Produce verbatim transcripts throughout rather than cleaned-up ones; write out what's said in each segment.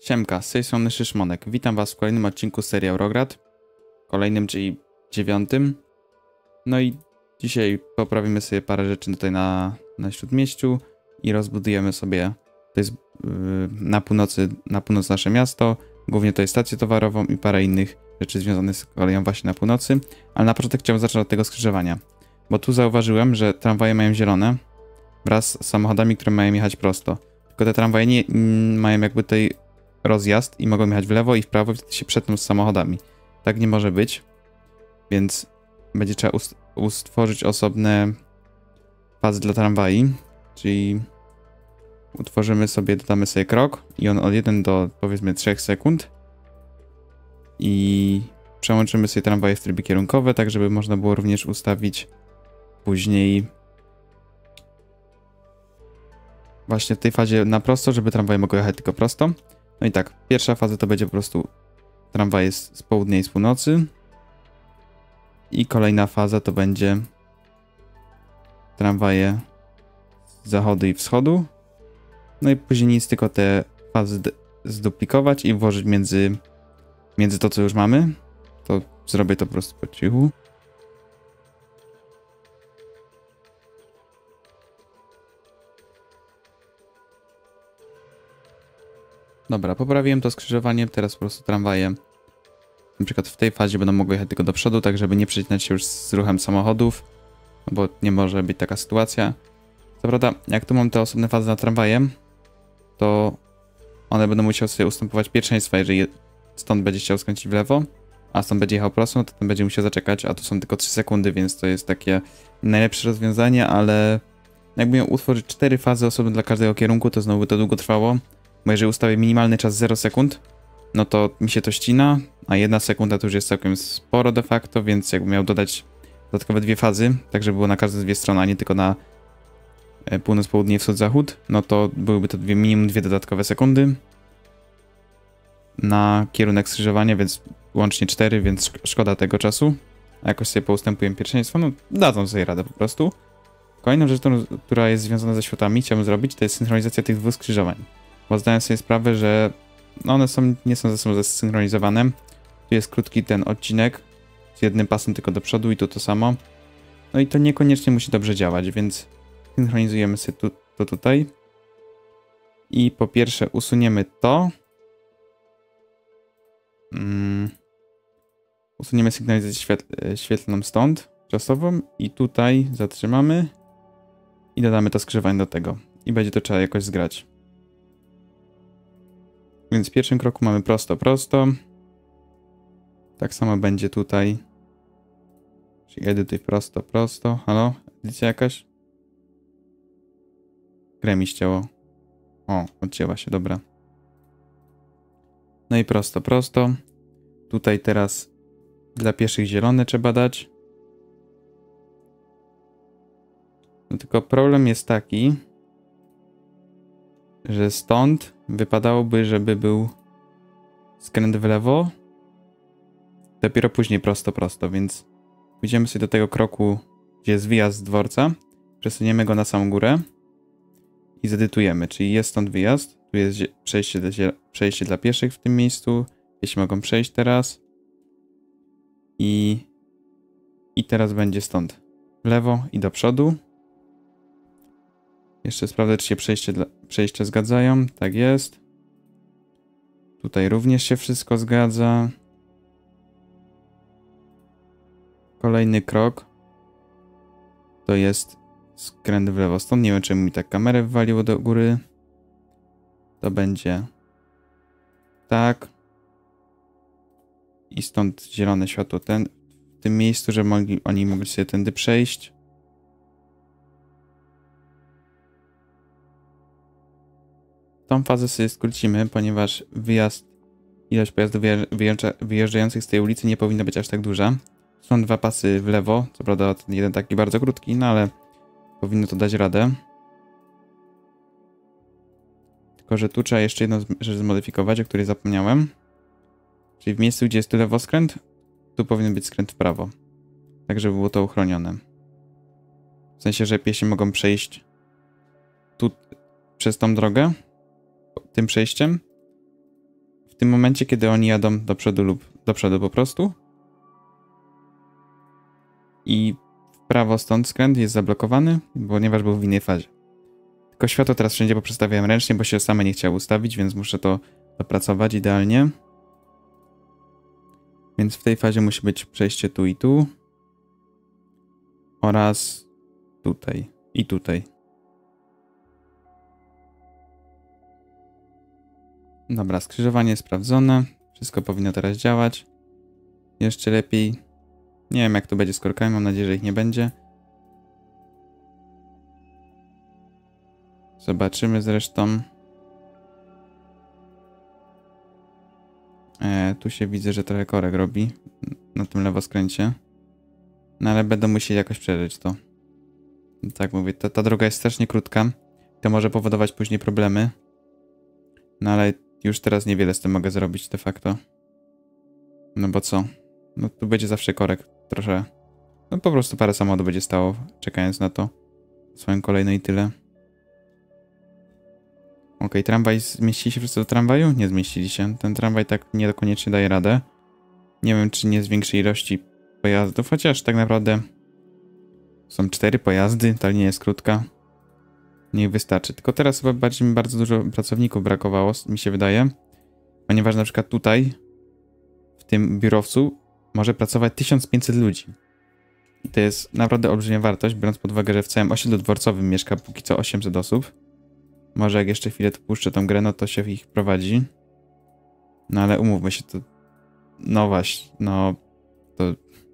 Siemka, z tej strony Szyszmonek. Witam was w kolejnym odcinku serii Eurograd. Kolejnym, czyli dziewiątym. No i dzisiaj poprawimy sobie parę rzeczy tutaj na, na Śródmieściu i rozbudujemy sobie, to jest yy, na północy, na północ nasze miasto, głównie to jest stację towarową i parę innych rzeczy związanych z koleją właśnie na północy. Ale na początek chciałbym zacząć od tego skrzyżowania, bo tu zauważyłem, że tramwaje mają zielone wraz z samochodami, które mają jechać prosto. Tylko te tramwaje nie mm, mają jakby tej rozjazd i mogą jechać w lewo i w prawo i wtedy się przetną z samochodami. Tak nie może być, więc będzie trzeba ust ustworzyć osobne fazy dla tramwaj, czyli utworzymy sobie, dodamy sobie krok i on od jeden do powiedzmy trzech sekund i przełączymy sobie tramwaje w trybie kierunkowe, tak żeby można było również ustawić później właśnie w tej fazie na prosto, żeby tramwaje mogły jechać tylko prosto. No i tak, pierwsza faza to będzie po prostu tramwaje z, z południa i z północy. I kolejna faza to będzie tramwaje z zachodu i wschodu. No i później nic, tylko te fazy zduplikować i włożyć między, między to, co już mamy. To zrobię to po prostu po cichu. Dobra, poprawiłem to skrzyżowanie, teraz po prostu tramwaje na przykład w tej fazie będą mogły jechać tylko do przodu, tak żeby nie przecinać się już z ruchem samochodów, bo nie może być taka sytuacja. Co prawda, jak tu mam te osobne fazy na tramwaje, to one będą musiały sobie ustępować pierwszeństwa, jeżeli stąd będzie chciał skręcić w lewo, a stąd będzie jechał prosto, no to ten będzie musiał zaczekać, a to są tylko trzy sekundy, więc to jest takie najlepsze rozwiązanie, ale jakby miał utworzyć cztery fazy osobne dla każdego kierunku, to znowu by to długo trwało. Bo jeżeli ustawię minimalny czas zero sekund, no to mi się to ścina, a jedna sekunda to już jest całkiem sporo de facto, więc jakbym miał dodać dodatkowe dwie fazy, tak żeby było na każde dwie strony, a nie tylko na północ, południe, wschód, zachód, no to byłyby to dwie, minimum dwie dodatkowe sekundy na kierunek skrzyżowania, więc łącznie cztery, więc szkoda tego czasu. A jakoś sobie poustępuję pierwszeństwo, no dadzą sobie radę po prostu. Kolejną rzeczą, która jest związana ze światłami, chciałbym zrobić, to jest synchronizacja tych dwóch skrzyżowań. Bo zdaję sobie sprawę, że one są, nie są ze sobą zsynchronizowane. Tu jest krótki ten odcinek z jednym pasem tylko do przodu i tu to samo. No i to niekoniecznie musi dobrze działać, więc synchronizujemy sobie tu, to tutaj. I po pierwsze usuniemy to. Um, usuniemy sygnalizację świetl świetlną stąd, czasową. I tutaj zatrzymamy. I dodamy to skrzyżowanie do tego. I będzie to trzeba jakoś zgrać. Więc w pierwszym kroku mamy prosto, prosto. Tak samo będzie tutaj. Czyli edytuj prosto, prosto. Halo? Edycja jakaś? Grę mi ścięło. O, odcięła się, dobra. No i prosto, prosto. Tutaj teraz dla pieszych zielone trzeba dać. No tylko problem jest taki, że stąd wypadałoby, żeby był skręt w lewo, dopiero później prosto, prosto, więc pójdziemy sobie do tego kroku, gdzie jest wyjazd z dworca, przesuniemy go na samą górę i zedytujemy, czyli jest stąd wyjazd, tu jest przejście dla, przejście dla pieszych w tym miejscu, jeśli mogą przejść teraz i, i teraz będzie stąd w lewo i do przodu. Jeszcze sprawdzę, czy się przejście dla, przejścia zgadzają. Tak jest. Tutaj również się wszystko zgadza. Kolejny krok to jest skręt w lewo stąd. Nie wiem, czemu mi tak kamerę wywaliło do góry. To będzie tak. I stąd zielone światło ten, w tym miejscu, że mogli, oni mogli sobie tędy przejść. Tą fazę sobie skrócimy, ponieważ wyjazd, ilość pojazdów wyjeżdża, wyjeżdżających z tej ulicy nie powinna być aż tak duża. Są dwa pasy w lewo, co prawda ten jeden taki bardzo krótki, no ale powinno to dać radę. Tylko że tu trzeba jeszcze jedną rzecz zmodyfikować, o której zapomniałem. Czyli w miejscu, gdzie jest tu lewoskręt, tu powinien być skręt w prawo. Tak, żeby było to uchronione. W sensie, że piesi mogą przejść tu przez tą drogę, tym przejściem, w tym momencie, kiedy oni jadą do przodu lub do przodu po prostu. I w prawo stąd skręt jest zablokowany, ponieważ był w innej fazie. Tylko światło teraz wszędzie poprzestawiałem ręcznie, bo się same nie chciało ustawić, więc muszę to dopracować idealnie. Więc w tej fazie musi być przejście tu i tu. Oraz tutaj i tutaj. Dobra, skrzyżowanie sprawdzone. Wszystko powinno teraz działać. Jeszcze lepiej. Nie wiem, jak to będzie z korkami, mam nadzieję, że ich nie będzie. Zobaczymy zresztą. E, tu się widzę, że trochę korek robi na tym lewoskręcie. No ale będę musiał jakoś przeżyć to. Tak mówię, ta, ta droga jest strasznie krótka. To może powodować później problemy. No ale już teraz niewiele z tym mogę zrobić de facto. No bo co? No tu będzie zawsze korek trochę. No po prostu parę samochodów będzie stało, czekając na to. Swoją kolejną i tyle. Okej, okay, tramwaj, zmieścili się wszyscy do tramwaju? Nie zmieścili się. Ten tramwaj tak niekoniecznie daje radę. Nie wiem, czy nie z większej ilości pojazdów, chociaż tak naprawdę są cztery pojazdy, ta linia jest krótka. Niech wystarczy. Tylko teraz chyba bardziej mi bardzo dużo pracowników brakowało, mi się wydaje. Ponieważ na przykład tutaj, w tym biurowcu, może pracować tysiąc pięćset ludzi. I to jest naprawdę olbrzymia wartość, biorąc pod uwagę, że w całym osiedlu dworcowym mieszka póki co osiemset osób. Może jak jeszcze chwilę tu puszczę tą grę, no to się ich prowadzi. No ale umówmy się, to... No właśnie, no... To...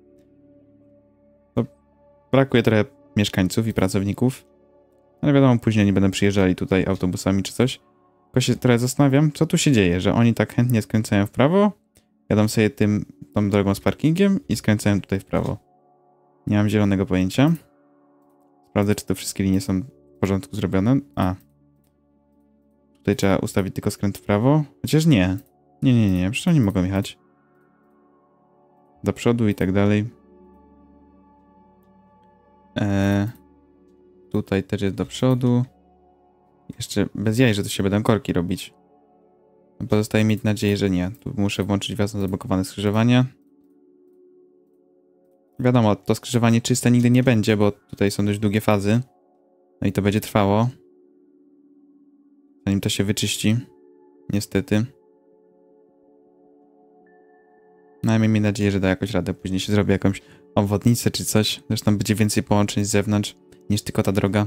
to... Brakuje trochę mieszkańców i pracowników. Ale wiadomo, później nie będą przyjeżdżali tutaj autobusami czy coś. Tylko się trochę zastanawiam, co tu się dzieje, że oni tak chętnie skręcają w prawo, jadą sobie tym, tą drogą z parkingiem i skręcają tutaj w prawo. Nie mam zielonego pojęcia. Sprawdzę, czy te wszystkie linie są w porządku zrobione. A. Tutaj trzeba ustawić tylko skręt w prawo. Chociaż nie. Nie, nie, nie. Przecież oni mogą jechać. Do przodu i tak dalej. Eee, tutaj też jest do przodu. Jeszcze bez jaj, że to się będą korki robić. Pozostaje mieć nadzieję, że nie. Tu muszę włączyć własne zablokowane skrzyżowanie. Wiadomo, to skrzyżowanie czyste nigdy nie będzie, bo tutaj są dość długie fazy. No i to będzie trwało. Zanim to się wyczyści. Niestety. No ale miejmy nadzieję, że da jakoś radę. Później się zrobi jakąś obwodnicę czy coś. Zresztą będzie więcej połączeń z zewnątrz niż tylko ta droga.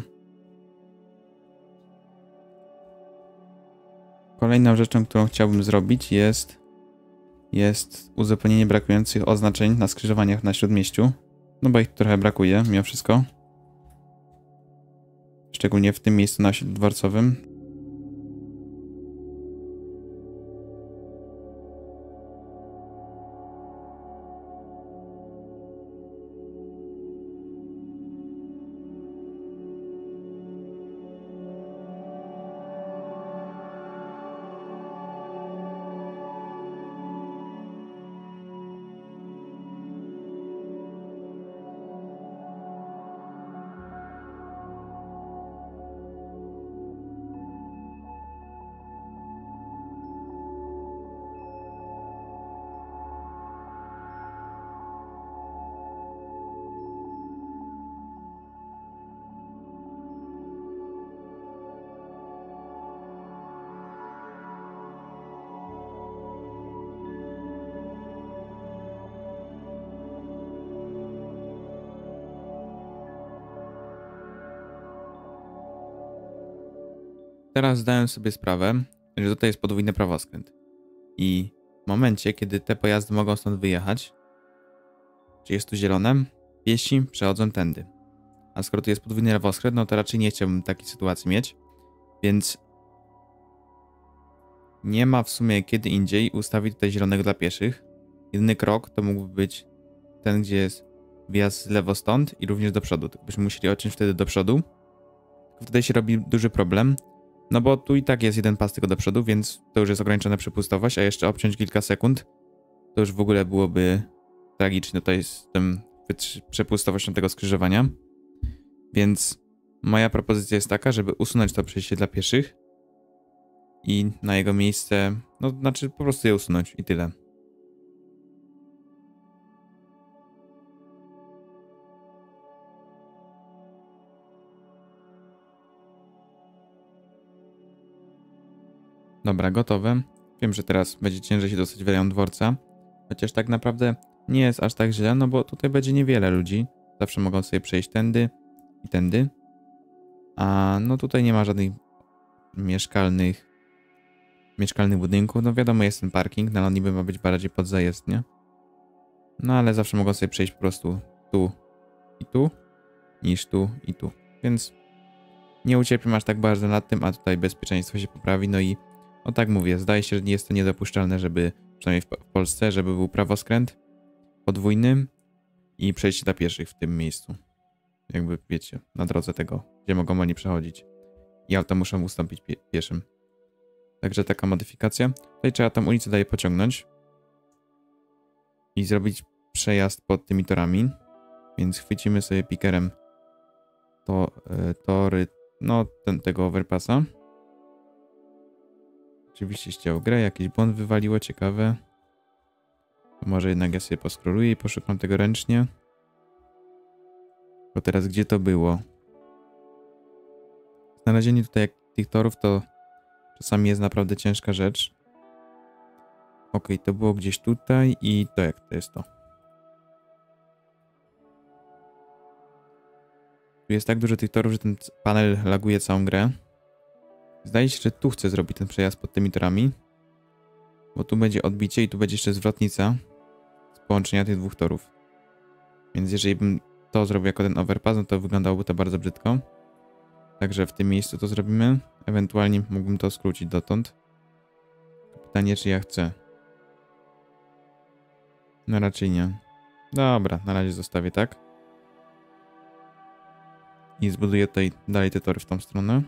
Kolejną rzeczą, którą chciałbym zrobić jest jest uzupełnienie brakujących oznaczeń na skrzyżowaniach na Śródmieściu. No bo ich trochę brakuje, mimo wszystko. Szczególnie w tym miejscu na osiedlu dworcowym. Teraz zdałem sobie sprawę, że tutaj jest podwójny prawoskręt. I w momencie, kiedy te pojazdy mogą stąd wyjechać, czy jest tu zielone, piesi przechodzą tędy. A skoro tu jest podwójny prawoskręt, no to raczej nie chciałbym takiej sytuacji mieć. Więc nie ma w sumie kiedy indziej ustawić tutaj zielonego dla pieszych. Jedyny krok to mógłby być ten, gdzie jest wjazd z lewo stąd i również do przodu. Tylko byśmy musieli odciąć wtedy do przodu. Wtedy się robi duży problem. No bo tu i tak jest jeden pas tylko do przodu, więc to już jest ograniczona przepustowość, a jeszcze obciąć kilka sekund, to już w ogóle byłoby tragicznie tutaj z tym przepustowością tego skrzyżowania. Więc moja propozycja jest taka, żeby usunąć to przejście dla pieszych i na jego miejsce No, znaczy po prostu je usunąć i tyle. Dobra, gotowe. Wiem, że teraz będzie ciężej się dostać w rejon dworca. Chociaż tak naprawdę nie jest aż tak źle, no bo tutaj będzie niewiele ludzi. Zawsze mogą sobie przejść tędy i tędy. A no tutaj nie ma żadnych mieszkalnych mieszkalnych budynków. No wiadomo, jest ten parking, no ale on niby ma być bardziej podzajezdnie. No ale zawsze mogą sobie przejść po prostu tu i tu, niż tu i tu. Więc nie ucierpię aż tak bardzo nad tym, a tutaj bezpieczeństwo się poprawi. No i no tak mówię, zdaje się, że nie jest to niedopuszczalne, żeby, przynajmniej w, w Polsce, żeby był prawoskręt podwójny i przejście dla pieszych w tym miejscu. Jakby wiecie, na drodze tego, gdzie mogą oni przechodzić. I auta muszą ustąpić pie pieszym. Także taka modyfikacja. Tutaj trzeba tą ulicę dalej pociągnąć i zrobić przejazd pod tymi torami. Więc chwycimy sobie pikerem to, y, tory, no ten, tego overpassa. Oczywiście ściął grę, jakiś błąd wywaliło, ciekawe. To może jednak ja sobie poskroluję i poszukam tego ręcznie. Bo teraz gdzie to było? Znalezienie tutaj tych torów to czasami jest naprawdę ciężka rzecz. Ok, to było gdzieś tutaj i to jak to jest to? Tu jest tak dużo tych torów, że ten panel laguje całą grę. Zdaje się, że tu chcę zrobić ten przejazd pod tymi torami. Bo tu będzie odbicie i tu będzie jeszcze zwrotnica z połączenia tych dwóch torów. Więc jeżeli bym to zrobił jako ten overpass, no to wyglądałoby to bardzo brzydko. Także w tym miejscu to zrobimy. Ewentualnie mógłbym to skrócić dotąd. Pytanie, czy ja chcę. No raczej nie. Dobra, na razie zostawię tak. I zbuduję tutaj dalej te tory w tą stronę.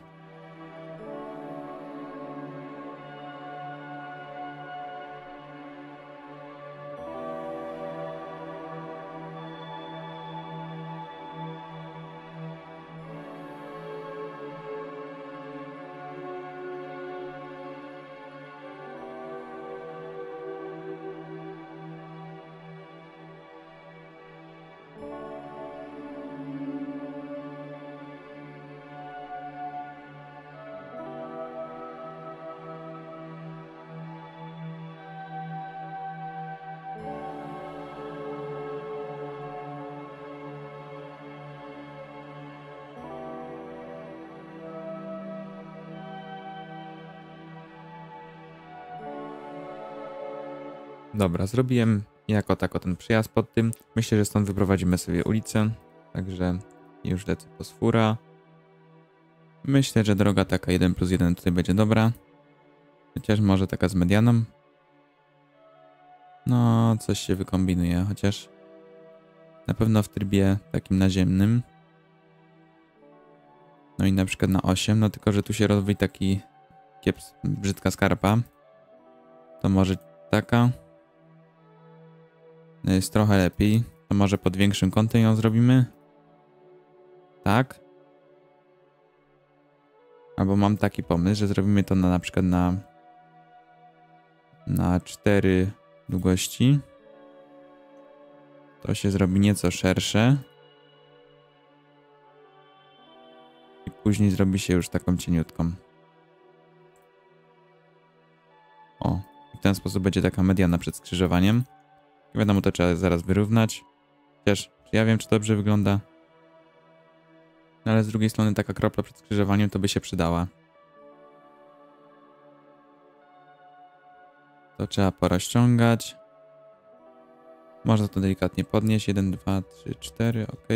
Dobra, zrobiłem jako tako ten przyjazd pod tym. Myślę, że stąd wyprowadzimy sobie ulicę. Także już lecę po sfura. Myślę, że droga taka jeden plus jeden tutaj będzie dobra. Chociaż może taka z medianą. No, coś się wykombinuje, chociaż na pewno w trybie takim naziemnym. No i na przykład na osiem, no tylko, że tu się robi taki kieps, brzydka skarpa. To może taka. Jest trochę lepiej. To może pod większym kątem ją zrobimy? Tak. Albo mam taki pomysł, że zrobimy to na, na przykład na na cztery długości. To się zrobi nieco szersze. I później zrobi się już taką cieniutką. O, i w ten sposób będzie taka mediana przed skrzyżowaniem. I wiadomo, to trzeba zaraz wyrównać. Chociaż ja wiem, czy to dobrze wygląda. No ale z drugiej strony taka kropla przed skrzyżowaniem to by się przydała. To trzeba porozciągać. Można to delikatnie podnieść. jeden, dwa, trzy, cztery, ok.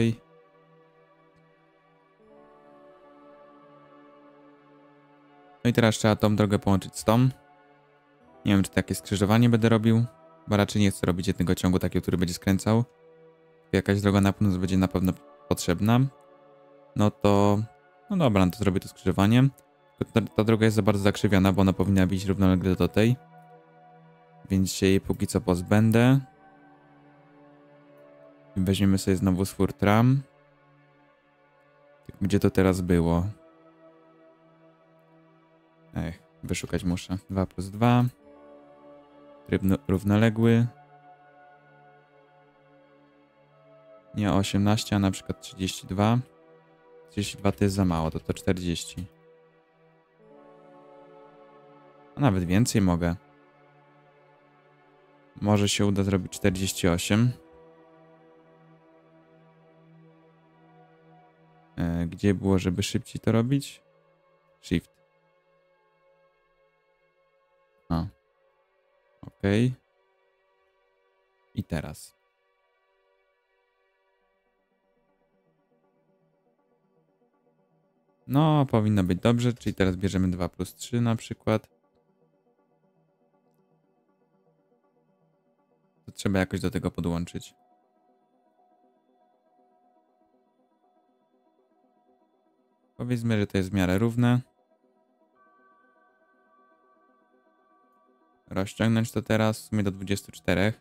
No i teraz trzeba tą drogę połączyć z tą. Nie wiem, czy takie skrzyżowanie będę robił, bo raczej nie chcę robić jednego ciągu takiego, który będzie skręcał. Jakaś droga na północ będzie na pewno potrzebna. No to... No dobra, no to zrobię to skrzyżowanie. Ta, ta droga jest za bardzo zakrzywiona, bo ona powinna być równolegle do tej. Więc się jej póki co pozbędę. Weźmiemy sobie znowu swór tram. Gdzie to teraz było? Ech, wyszukać muszę. dwa plus dwa. Tryb równoległy. Nie osiemnaście, a na przykład trzydzieści dwa. trzydzieści dwa to jest za mało, to to czterdzieści. A nawet więcej mogę. Może się uda zrobić czterdzieści osiem. E, gdzie było, żeby szybciej to robić? Shift. A. Ok. I teraz. No, powinno być dobrze, czyli teraz bierzemy dwa plus trzy na przykład. To trzeba jakoś do tego podłączyć. Powiedzmy, że to jest w miarę równe. Rozciągnąć to teraz w sumie do dwudziestu czterech.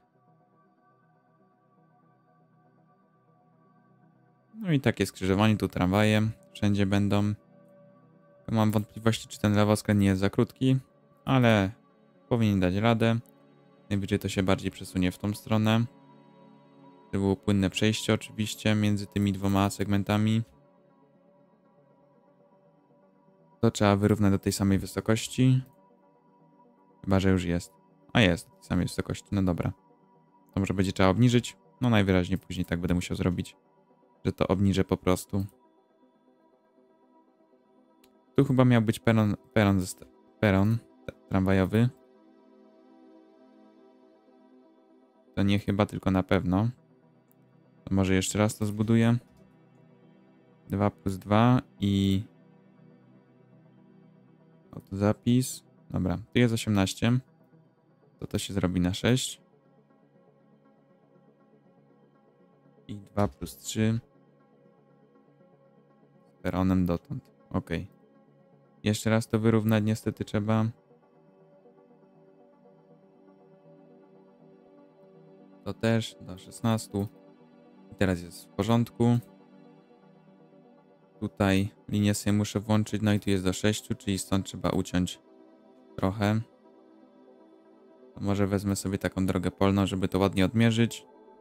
No i takie skrzyżowanie, tu tramwaje wszędzie będą. Mam wątpliwości, czy ten lewoskręt nie jest za krótki, ale powinien dać radę. Najwyżej to się bardziej przesunie w tą stronę. To było płynne przejście oczywiście między tymi dwoma segmentami. To trzeba wyrównać do tej samej wysokości. Chyba, że już jest. A jest, do tej samej wysokości, no dobra. To może będzie trzeba obniżyć. No najwyraźniej później tak będę musiał zrobić, że to obniżę po prostu. Tu chyba miał być peron, peron, peron tramwajowy. To nie chyba, tylko na pewno. To może jeszcze raz to zbuduję. dwa plus dwa i... Oto zapis. Dobra, tu jest osiemnaście. To to się zrobi na sześć. I dwa plus trzy. Z peronem dotąd. Ok. Jeszcze raz to wyrównać niestety trzeba. To też do szesnastu. I teraz jest w porządku. Tutaj linię sobie muszę włączyć, no i tu jest do sześciu, czyli stąd trzeba uciąć trochę. To może wezmę sobie taką drogę polną, żeby to ładnie odmierzyć.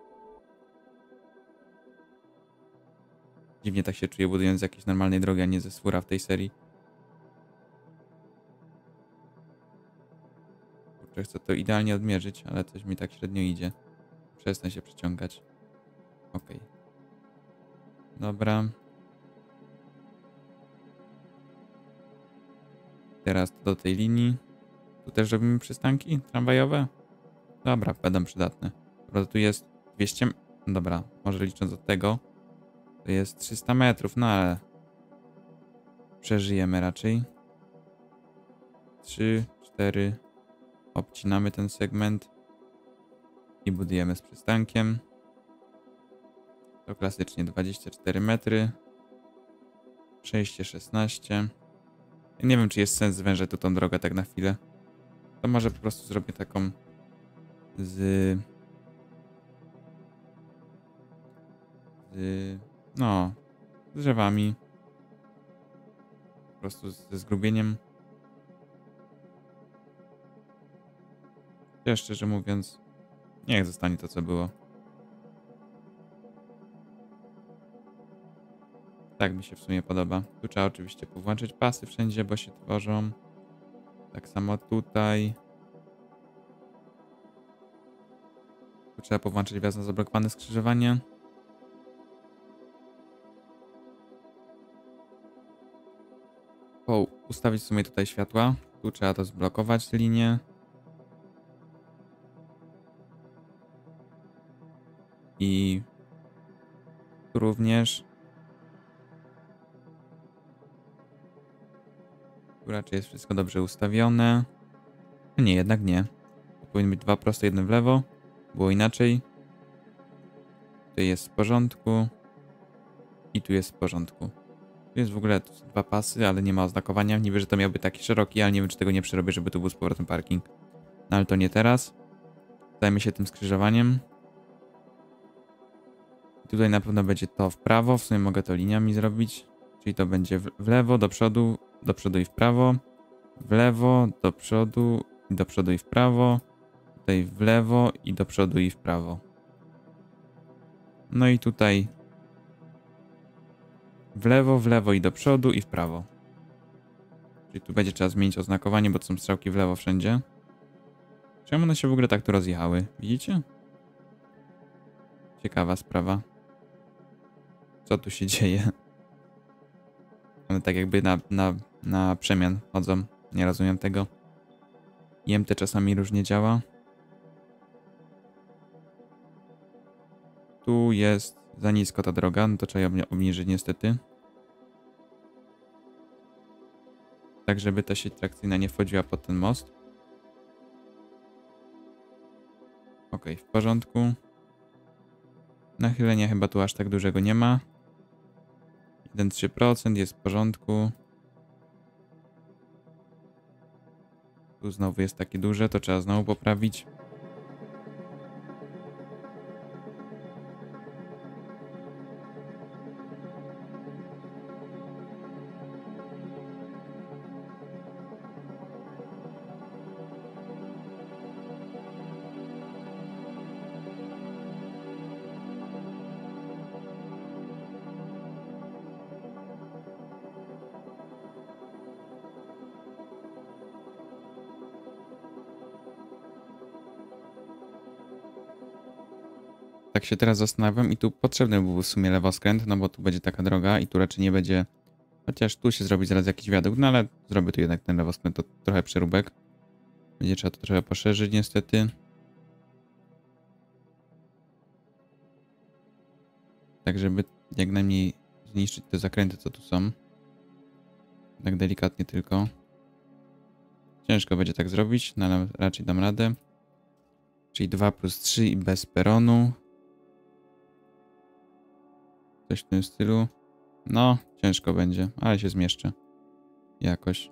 Dziwnie tak się czuję, budując z jakiejś normalnej drogi, a nie ze swóra w tej serii. Kurczę, chcę to idealnie odmierzyć, ale coś mi tak średnio idzie. Przestań się przeciągać. Ok. Dobra. Teraz do tej linii. Tu też robimy przystanki tramwajowe? Dobra, będą przydatne. Dobra, tu jest dwieście... Dobra, może licząc od tego, to jest trzysta metrów, no ale przeżyjemy raczej. trzy, cztery. Obcinamy ten segment i budujemy z przystankiem. To klasycznie dwadzieścia cztery metry. Przejście szesnaście. Ja nie wiem, czy jest sens zwężać tu tą drogę tak na chwilę. To może po prostu zrobię taką z... z... no... z drzewami. Po prostu ze zgrubieniem. Ja szczerze mówiąc, niech zostanie to, co było. Tak mi się w sumie podoba. Tu trzeba oczywiście powłączyć pasy wszędzie, bo się tworzą. Tak samo tutaj. Tu trzeba powłączyć wjazd na zablokowane skrzyżowanie. Po, ustawić w sumie tutaj światła. Tu trzeba to zblokować linię. I tu również. Tu raczej jest wszystko dobrze ustawione. Nie, jednak nie. To powinny być dwa proste, jedno w lewo. Było inaczej. Tu jest w porządku. I tu jest w porządku. Tu jest w ogóle tu są dwa pasy, ale nie ma oznakowania. Niby, że to miałby taki szeroki, ale nie wiem, czy tego nie przerobię, żeby tu był z powrotem parking. No ale to nie teraz. Zajmę się tym skrzyżowaniem. I tutaj na pewno będzie to w prawo. W sumie mogę to liniami zrobić. Czyli to będzie w lewo, do przodu, do przodu i w prawo. W lewo, do przodu, do przodu i w prawo. tutaj w lewo i do przodu i w prawo. No i tutaj w lewo, w lewo i do przodu i w prawo. Czyli tu będzie trzeba zmienić oznakowanie, bo to są strzałki w lewo wszędzie. Czemu one się w ogóle tak tu rozjechały? Widzicie? Ciekawa sprawa. Co tu się dzieje? One tak jakby na, na, na przemian chodzą. Nie rozumiem tego. I M T czasami różnie działa. Tu jest za nisko ta droga, no to trzeba ją obniżyć niestety. Tak, żeby ta sieć trakcyjna nie wchodziła pod ten most. Ok, w porządku. Nachylenia chyba tu aż tak dużego nie ma. jeden przecinek trzy procent jest w porządku. Tu znowu jest takie duże, to trzeba znowu poprawić. Tak się teraz zastanawiam i tu potrzebny był w sumie lewoskręt, no bo tu będzie taka droga i tu raczej nie będzie... Chociaż tu się zrobi zaraz jakiś wiadukt, no ale zrobię tu jednak ten lewoskręt, to trochę przeróbek. Będzie trzeba to trochę poszerzyć niestety. Tak, żeby jak najmniej zniszczyć te zakręty, co tu są. Tak delikatnie tylko. Ciężko będzie tak zrobić, no ale raczej dam radę. Czyli dwa plus trzy i bez peronu. Coś w tym stylu. No, ciężko będzie, ale się zmieszczę. Jakoś.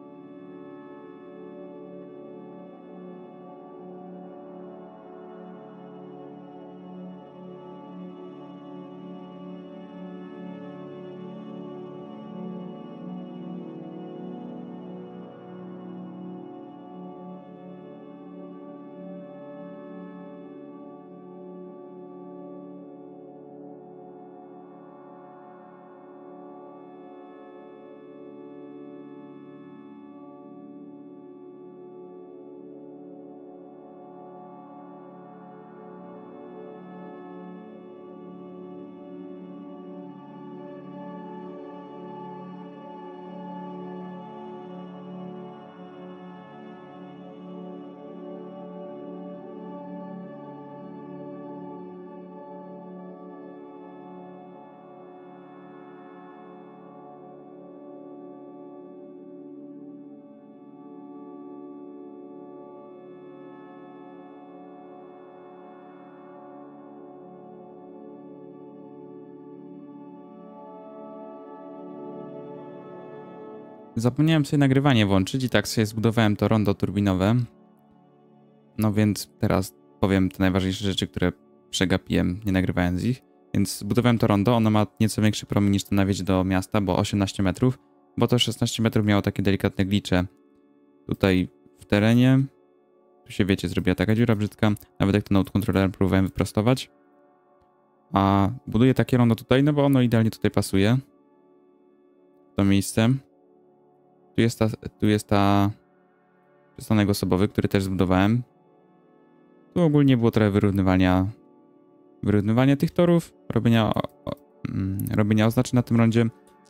Zapomniałem sobie nagrywanie włączyć i tak sobie zbudowałem to rondo turbinowe. No więc teraz powiem te najważniejsze rzeczy, które przegapiłem, nie nagrywając ich. Więc zbudowałem to rondo, ono ma nieco większy promień niż to na wjeździe do miasta, bo osiemnaście metrów. Bo to szesnaście metrów miało takie delikatne glicze tutaj w terenie. Tu się, wiecie, zrobiła taka dziura brzydka. Nawet jak to node controllerem próbowałem wyprostować. A buduję takie rondo tutaj, no bo ono idealnie tutaj pasuje. W to miejsce. Tu jest ta, tu jest ta przystanek osobowy, który też zbudowałem. Tu ogólnie było trochę wyrównywania, wyrównywania tych torów, robienia, o, o, mm, robienia oznaczeń na tym rondzie.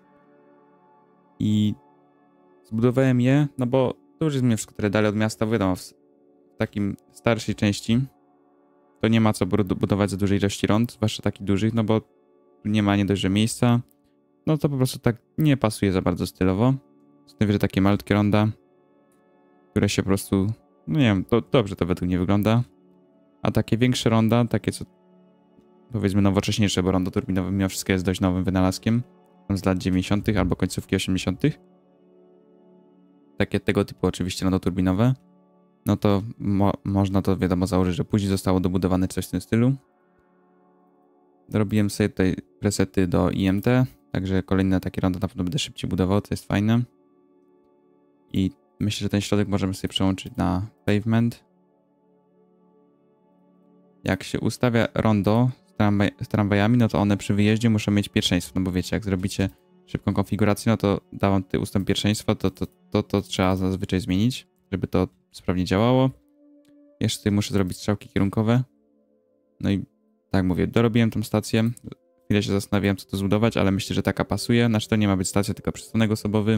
I zbudowałem je, no bo to już jest mimo wszystko tyle dalej od miasta, wiadomo, w takim starszej części to nie ma co budować za dużej ilości rond, zwłaszcza takich dużych, no bo tu nie ma nie dość, że miejsca, no to po prostu tak nie pasuje za bardzo stylowo. Z tym, że takie malutkie ronda, które się po prostu, no nie wiem, to dobrze to według mnie wygląda. A takie większe ronda, takie co powiedzmy nowocześniejsze, bo rondo turbinowe mimo wszystko jest dość nowym wynalazkiem, tam z lat dziewięćdziesiątych albo końcówki osiemdziesiątych. Takie tego typu oczywiście rondo turbinowe, no to mo można to wiadomo założyć, że później zostało dobudowane coś w tym stylu. Robiłem sobie tutaj presety do I M T, także kolejne takie rondo na pewno będę szybciej budował, co jest fajne. I myślę, że ten środek możemy sobie przełączyć na pavement. jak się ustawia rondo z, tramwaj, z tramwajami, no to one przy wyjeździe muszą mieć pierwszeństwo, no bo wiecie, jak zrobicie szybką konfigurację, no to dałam ty ustęp pierwszeństwa, to to, to to trzeba zazwyczaj zmienić, żeby to sprawnie działało. Jeszcze tutaj muszę zrobić strzałki kierunkowe. No i tak mówię, dorobiłem tą stację. Chwilę się zastanawiałem, co to zbudować, ale myślę, że taka pasuje. Znaczy to nie ma być stacja, tylko przystanek osobowy.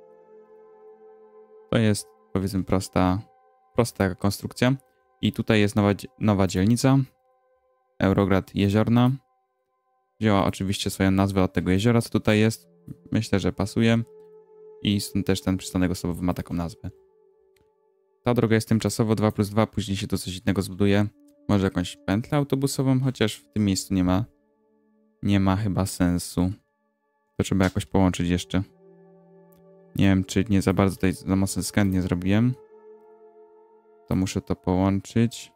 To jest, powiedzmy, prosta, prosta konstrukcja. I tutaj jest nowa, nowa dzielnica. Eurograd Jeziorna. Wzięła oczywiście swoją nazwę od tego jeziora, co tutaj jest. Myślę, że pasuje. I stąd też ten przystanek osobowy ma taką nazwę. Ta droga jest tymczasowo dwa plus dwa, później się to coś innego zbuduje. Może jakąś pętlę autobusową, chociaż w tym miejscu nie ma, nie ma chyba sensu. To trzeba jakoś połączyć jeszcze. Nie wiem, czy nie za bardzo tutaj za mocno skręt nie zrobiłem. To muszę to połączyć.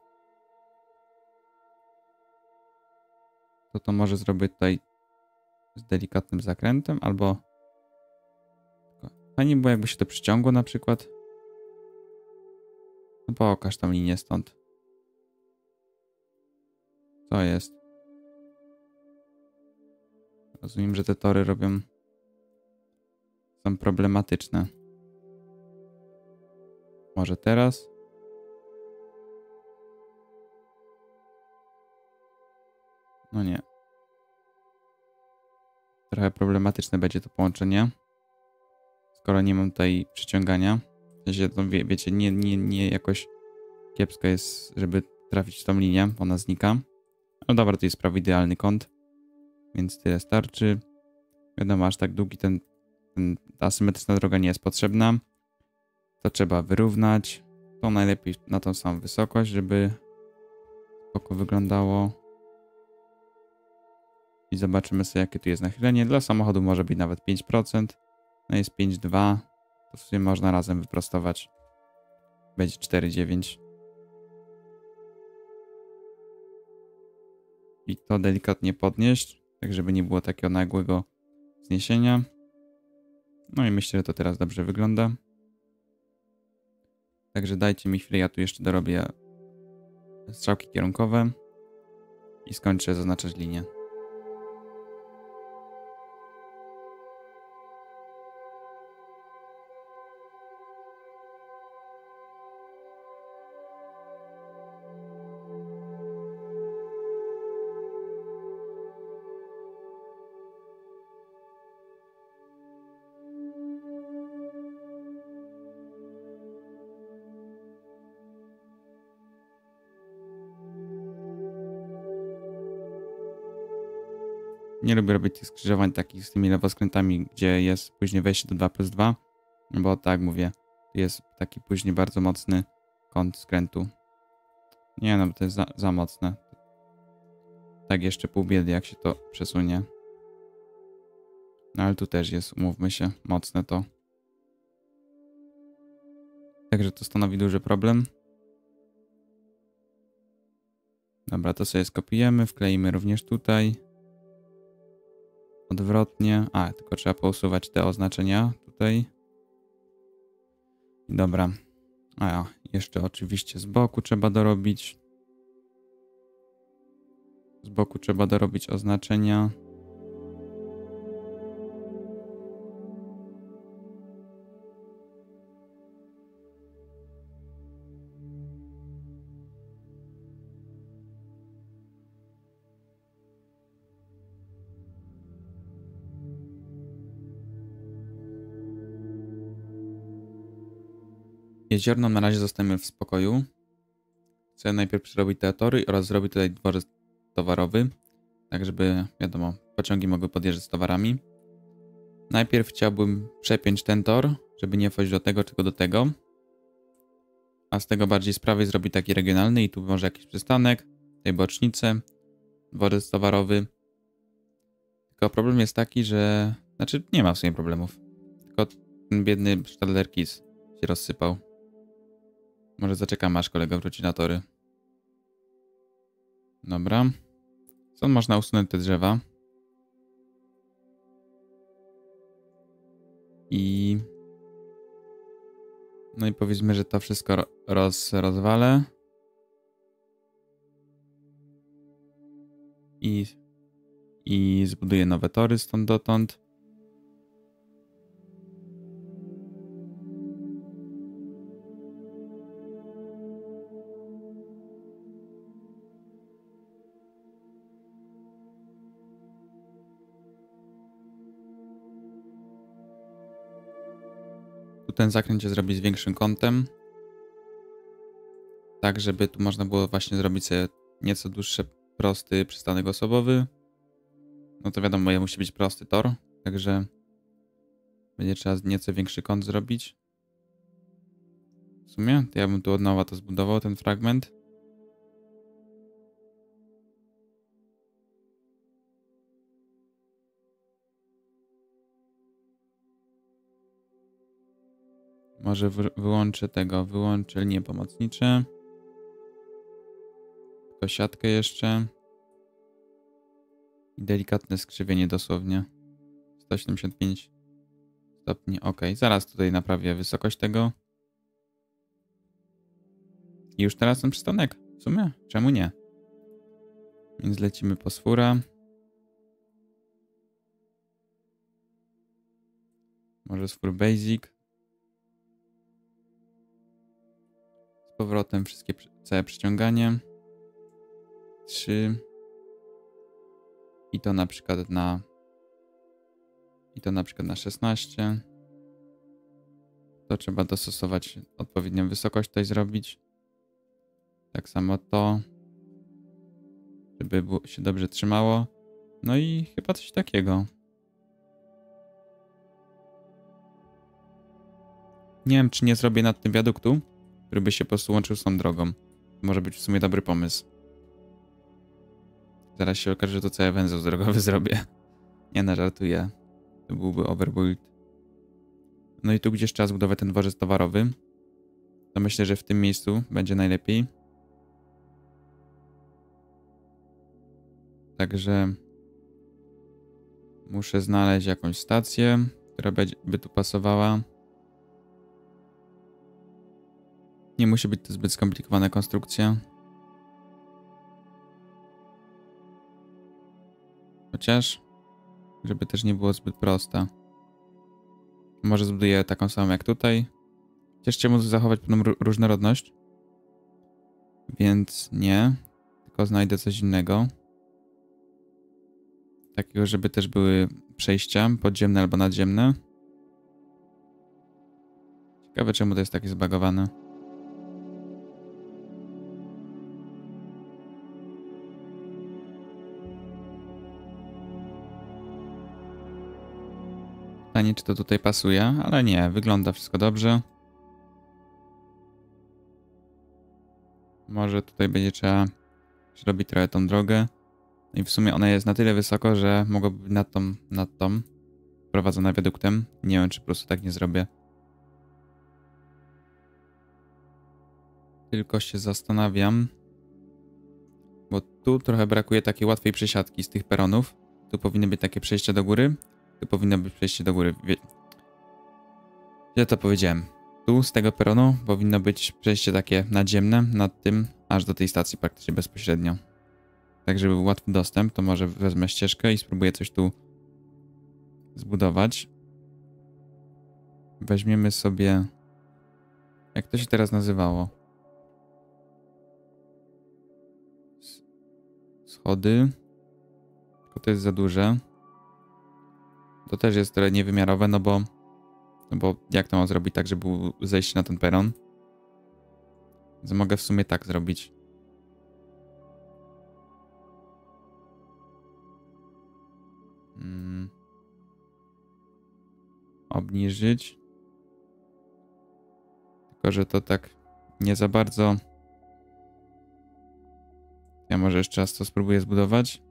To to może zrobię tutaj z delikatnym zakrętem, albo... Fajnie było, jakby się to przyciągło na przykład. No pokaż tą linię stąd. Co jest? Rozumiem, że te tory robią... są problematyczne. Może teraz? No nie. Trochę problematyczne będzie to połączenie. Skoro nie mam tutaj przyciągania. W sensie, to wie, wiecie, nie, nie, nie jakoś kiepsko jest, żeby trafić w tą linię. Ona znika. No dobra, to jest prawie idealny kąt. Więc tyle starczy. Wiadomo, aż tak długi ten, ten ta asymetryczna droga nie jest potrzebna. To trzeba wyrównać. To najlepiej na tą samą wysokość, żeby spoko wyglądało. I zobaczymy sobie, jakie tu jest nachylenie. Dla samochodu może być nawet pięć procent. No jest pięć przecinek dwa. To w sumie można razem wyprostować. Będzie cztery przecinek dziewięć. I to delikatnie podnieść, tak żeby nie było takiego nagłego zniesienia. No i myślę, że to teraz dobrze wygląda. Także dajcie mi chwilę, ja tu jeszcze dorobię strzałki kierunkowe i skończę zaznaczać linię. Nie lubię robić tych skrzyżowań takich z tymi lewoskrętami, gdzie jest później wejście do dwa plus dwa, bo tak mówię, jest taki później bardzo mocny kąt skrętu. Nie no, to jest za, za mocne. Tak jeszcze pół biedy, jak się to przesunie. No ale tu też jest, umówmy się, mocne to. Także to stanowi duży problem. Dobra, to sobie skopiujemy, wkleimy również tutaj. Odwrotnie. A, tylko trzeba pousuwać te oznaczenia tutaj. Dobra. A, jeszcze oczywiście z boku trzeba dorobić. Z boku trzeba dorobić oznaczenia. Jeziorno na razie zostajemy w spokoju. Chcę najpierw przerobić te tory oraz zrobić tutaj dworzec towarowy, tak żeby, wiadomo, pociągi mogły podjeżdżać z towarami. Najpierw chciałbym przepiąć ten tor, żeby nie wchodzić do tego, tylko do tego. A z tego bardziej z prawej zrobić taki regionalny i tu może jakiś przystanek, tej bocznicy, dworzec towarowy. Tylko problem jest taki, że... Znaczy nie ma w sumie problemów. Tylko ten biedny Stadler Kiss się rozsypał. Może zaczekamy, aż kolega wróci na tory. Dobra. Stąd można usunąć te drzewa. I... No i powiedzmy, że to wszystko roz, rozwalę. i, i zbuduję nowe tory stąd dotąd. Tu ten zakręt się zrobi z większym kątem. Tak, żeby tu można było właśnie zrobić sobie nieco dłuższy, prosty przystanek osobowy. No to wiadomo, je musi być prosty tor, także będzie trzeba nieco większy kąt zrobić. W sumie to ja bym tu od nowa to zbudował, ten fragment. Może wy wyłączę tego, wyłączę linie pomocnicze. Tylko siatkę jeszcze. I delikatne skrzywienie dosłownie. sto siedemdziesiąt pięć stopni. Ok, zaraz tutaj naprawię wysokość tego. I już teraz ten przystanek. W sumie, czemu nie? Więc lecimy po swóra. Może swór basic. Z powrotem wszystkie, całe przyciąganie. trzy. I to na przykład na... I to na przykład na szesnaście. To trzeba dostosować odpowiednią wysokość tutaj zrobić. Tak samo to. Żeby się dobrze trzymało. No i chyba coś takiego. Nie wiem, czy nie zrobię nad tym wiaduktu, który by się po prostu łączył z tą drogą. Może być w sumie dobry pomysł. Zaraz się okaże, że to cały węzeł drogowy zrobię. Nie, no, żartuję. To byłby overbuild. No i tu gdzieś trzeba zbudować ten dworzec towarowy. To myślę, że w tym miejscu będzie najlepiej. Także muszę znaleźć jakąś stację, która by tu pasowała. Nie musi być to zbyt skomplikowana konstrukcja. Chociaż, żeby też nie było zbyt prosta. Może zbuduję taką samą jak tutaj. Chociaż chciałbym zachować pewną różnorodność. Więc nie. Tylko znajdę coś innego. Takiego, żeby też były przejścia podziemne albo nadziemne. Ciekawe, czemu to jest takie zbagowane. Pytanie, czy to tutaj pasuje, ale nie, wygląda wszystko dobrze. Może tutaj będzie trzeba zrobić trochę tą drogę. No i w sumie ona jest na tyle wysoko, że mogłaby być nad tą, nad tą prowadzona wiaduktem. Nie wiem, czy po prostu tak nie zrobię. Tylko się zastanawiam, bo tu trochę brakuje takiej łatwej przesiadki z tych peronów. Tu powinny być takie przejście do góry. Tu powinno być przejście do góry. Wie... Ja to powiedziałem. Tu z tego peronu powinno być przejście takie nadziemne nad tym, aż do tej stacji praktycznie bezpośrednio. Tak, żeby był łatwy dostęp, to może wezmę ścieżkę i spróbuję coś tu zbudować. Weźmiemy sobie... Jak to się teraz nazywało? Schody. Tylko to jest za duże. To też jest trochę niewymiarowe, no bo... No bo jak to mam zrobić tak, żeby było zejście na ten peron? Więc mogę w sumie tak zrobić. Hmm. Obniżyć. Tylko, że to tak nie za bardzo. Ja może jeszcze raz to spróbuję zbudować.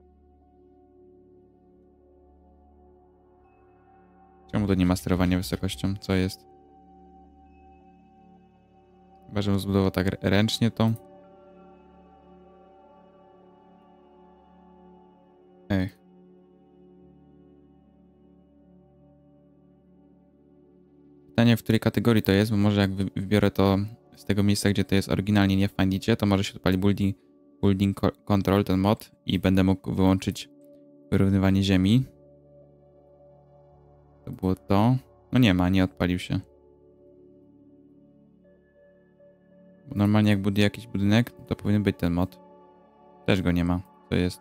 Czemu to nie ma sterowania wysokością? Co jest? Chyba, żebym zbudował tak ręcznie to. Ech. Pytanie, w której kategorii to jest, bo może jak wybiorę to z tego miejsca, gdzie to jest oryginalnie nie w Findicie, to może się odpali building Building Control, ten mod, i będę mógł wyłączyć wyrównywanie ziemi. To było to. No nie ma, nie odpalił się. Bo normalnie jak buduję jakiś budynek, to powinien być ten mod. Też go nie ma. To jest.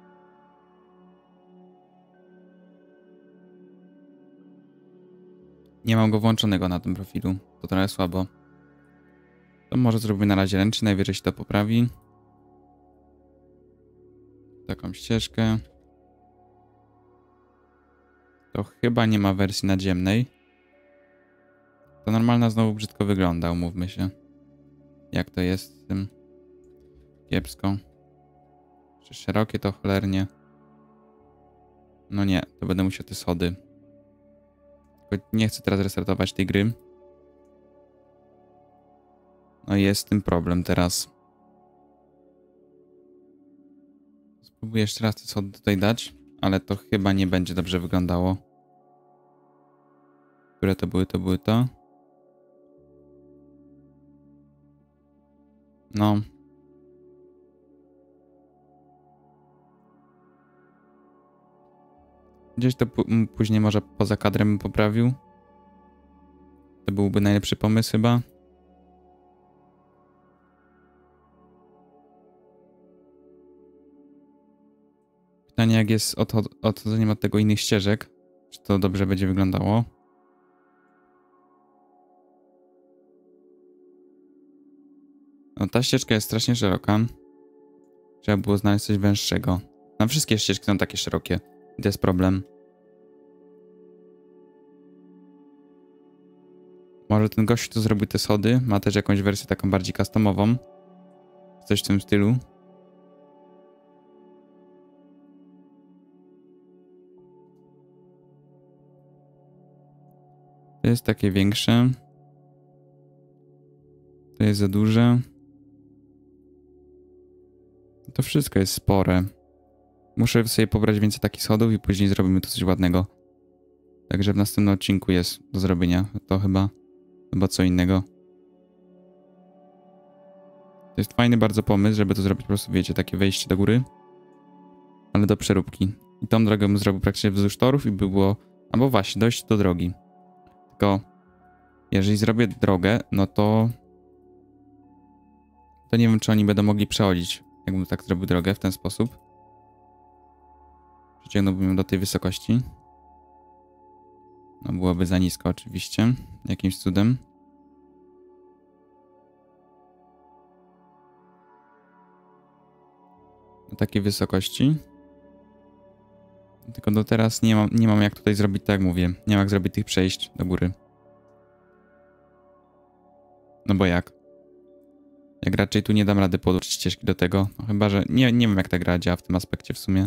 Nie mam go włączonego na tym profilu. To trochę słabo. To może zrobimy na razie ręcznie, najwyżej się to poprawi. Taką ścieżkę. To chyba nie ma wersji nadziemnej. To normalna znowu brzydko wygląda, umówmy się. Jak to jest z tym? Kiepsko. Czy szerokie to cholernie? No nie, to będę musiał te schody. Tylko nie chcę teraz restartować tej gry. No i jest z tym problem teraz. Spróbuję jeszcze raz te schody tutaj dać, ale to chyba nie będzie dobrze wyglądało. Które to były, to były to. No. Gdzieś to później może poza kadrem bym poprawił. To byłby najlepszy pomysł chyba. Pytanie, jak jest odchod odchodzeniem od tego innych ścieżek. Czy to dobrze będzie wyglądało? No ta ścieżka jest strasznie szeroka. Trzeba było znaleźć coś węższego. No wszystkie ścieżki są takie szerokie. I to jest problem. Może ten gość, kto zrobił te schody, ma też jakąś wersję taką bardziej customową. Coś w tym stylu. To jest takie większe. To jest za duże. To wszystko jest spore. Muszę sobie pobrać więcej takich schodów i później zrobimy to coś ładnego. Także w następnym odcinku jest do zrobienia. To chyba, chyba co innego. To jest fajny bardzo pomysł, żeby to zrobić po prostu, wiecie, takie wejście do góry. Ale do przeróbki. I tą drogę bym zrobił praktycznie wzdłuż torów i by było... Albo właśnie, dojść do drogi. Tylko jeżeli zrobię drogę, no to... To nie wiem, czy oni będą mogli przechodzić, jakbym tak zrobił drogę w ten sposób. Przeciągnąłbym ją do tej wysokości. No byłoby za nisko oczywiście. Jakimś cudem. Do takiej wysokości. Tylko do teraz nie mam, nie mam jak tutaj zrobić, tak jak mówię. Nie mam jak zrobić tych przejść do góry. No bo jak? Jak raczej tu nie dam rady podłączyć ścieżki do tego. No chyba, że... Nie, nie wiem jak ta gra działa w tym aspekcie w sumie.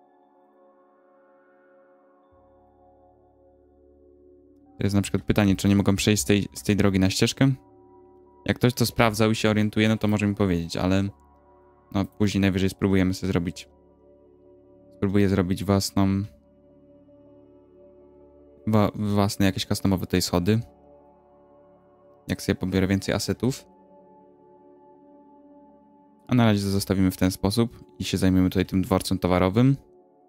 To jest na przykład pytanie, czy nie mogą przejść z tej, z tej drogi na ścieżkę? Jak ktoś to sprawdzał i się orientuje, no to może mi powiedzieć, ale... No później najwyżej spróbujemy sobie zrobić. Spróbuję zrobić własną... Wa własne jakieś customowe tej schody. Jak sobie pobiorę więcej asetów. A na razie zostawimy w ten sposób i się zajmiemy tutaj tym dworcem towarowym.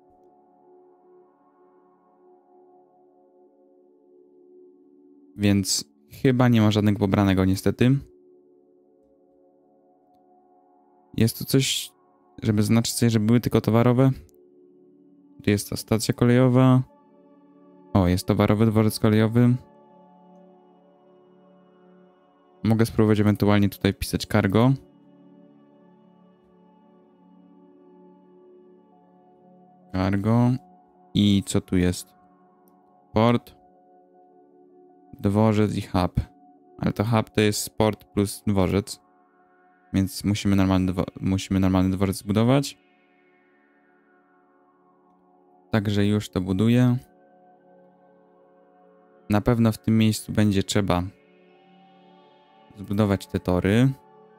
Więc chyba nie ma żadnego pobranego niestety. Jest tu coś, żeby zaznaczyć sobie, że były tylko towarowe. Tu jest ta stacja kolejowa. O, jest towarowy dworzec kolejowy. Mogę spróbować ewentualnie tutaj wpisać cargo. Cargo. I co tu jest? Port. Dworzec i hub. Ale to hub to jest sport plus dworzec. Więc musimy normalny, dwo musimy normalny dworzec zbudować. Także już to buduję. Na pewno w tym miejscu będzie trzeba zbudować te tory.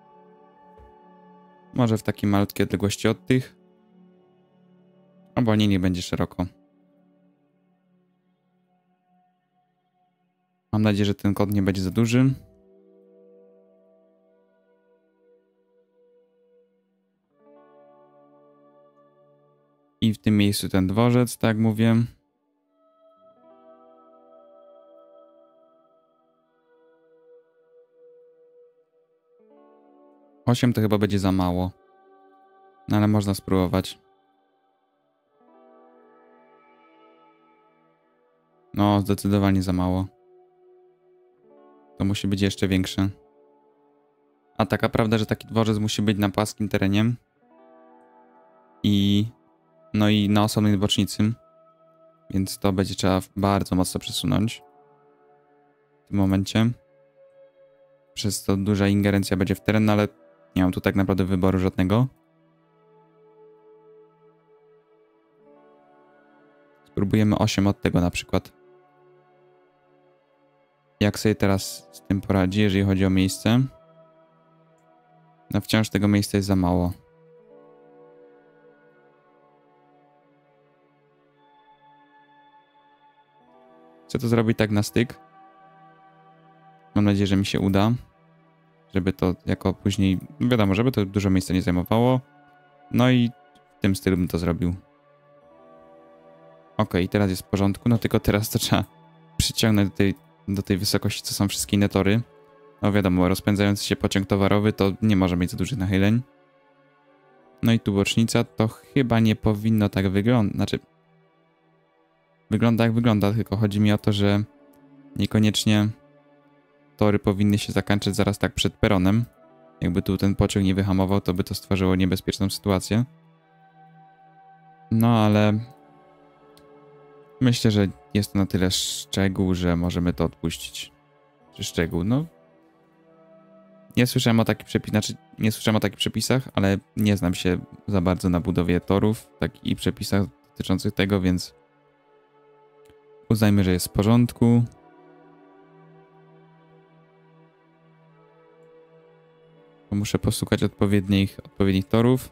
Może w takiej malutkiej odległości od tych. Albo nie, nie będzie szeroko. Mam nadzieję, że ten kod nie będzie za duży. I w tym miejscu ten dworzec, tak jak mówię. osiem to chyba będzie za mało. No ale można spróbować. No, zdecydowanie za mało. To musi być jeszcze większe. A taka prawda, że taki dworzec musi być na płaskim terenie. I... No i na osobnej bocznicy. Więc to będzie trzeba bardzo mocno przesunąć. W tym momencie. Przez to duża ingerencja będzie w teren, no ale nie mam tu tak naprawdę wyboru żadnego. Spróbujemy osiem od tego na przykład. Jak sobie teraz z tym poradzi, jeżeli chodzi o miejsce? No wciąż tego miejsca jest za mało. Chcę to zrobić tak na styk. Mam nadzieję, że mi się uda. Żeby to jako później... Wiadomo, żeby to dużo miejsca nie zajmowało. No i w tym stylu bym to zrobił. Ok, teraz jest w porządku. No tylko teraz to trzeba przyciągnąć do tej, do tej wysokości, co są wszystkie inne tory. No wiadomo, rozpędzający się pociąg towarowy to nie może mieć za dużych nachyleń. No i tu bocznica to chyba nie powinno tak wyglądać. Znaczy... Wygląda jak wygląda, tylko chodzi mi o to, że niekoniecznie tory powinny się zakończyć zaraz tak przed peronem. Jakby tu ten pociąg nie wyhamował, to by to stworzyło niebezpieczną sytuację. No ale myślę, że jest to na tyle szczegół, że możemy to odpuścić. Czy szczegół? No. Nie słyszałem o takich przepisach, znaczy nie słyszałem o takich przepisach, ale nie znam się za bardzo na budowie torów, tak i przepisach dotyczących tego, więc uznajmy, że jest w porządku. Muszę posłuchać odpowiednich, odpowiednich torów.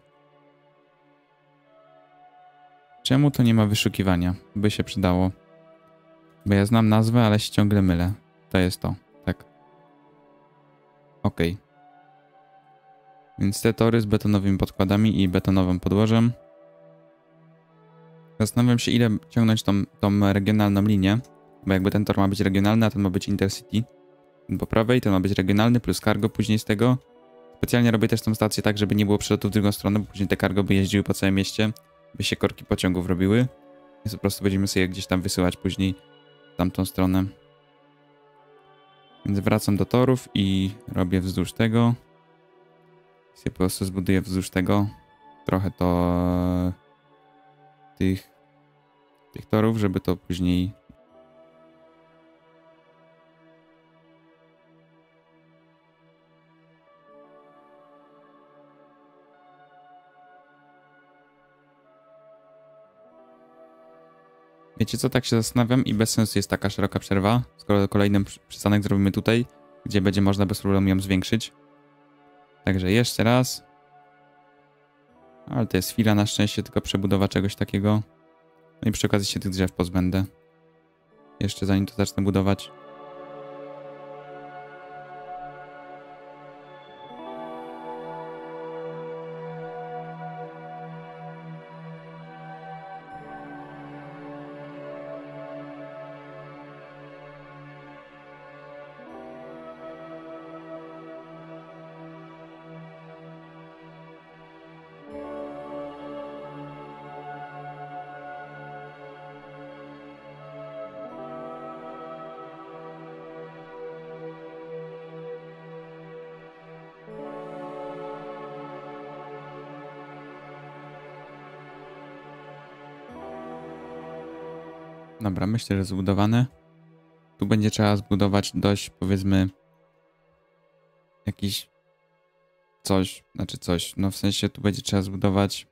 Czemu to nie ma wyszukiwania? By się przydało. Bo ja znam nazwę, ale się ciągle mylę. To jest to, tak. Ok. Więc te tory z betonowymi podkładami i betonowym podłożem. Zastanawiam się, ile ciągnąć tą, tą regionalną linię. Bo jakby ten tor ma być regionalny, a ten ma być Intercity. Ten po prawej, ten ma być regionalny plus cargo później z tego. Specjalnie robię też tą stację tak, żeby nie było przelotów w drugą stronę, bo później te cargo by jeździły po całym mieście, by się korki pociągów robiły. Więc po prostu będziemy sobie gdzieś tam wysyłać później w tamtą stronę. Więc wracam do torów i robię wzdłuż tego. Sobie po prostu zbuduję wzdłuż tego trochę to tych, tych torów, żeby to później wiecie co, tak się zastanawiam i bez sensu jest taka szeroka przerwa, skoro kolejny przystanek zrobimy tutaj, gdzie będzie można bez problemu ją zwiększyć. Także jeszcze raz. Ale to jest chwila, na szczęście tylko przebudowa czegoś takiego. No i przy okazji się tych drzew pozbędę. Jeszcze zanim to zacznę budować. Dobra, myślę, że zbudowane. Tu będzie trzeba zbudować dość, powiedzmy, jakiś coś, znaczy coś, no w sensie tu będzie trzeba zbudować